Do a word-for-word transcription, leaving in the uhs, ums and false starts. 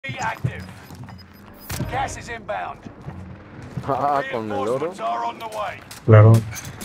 Active. Gas is inbound. Ah, con el oro. Reinforcements are on the way. Claro.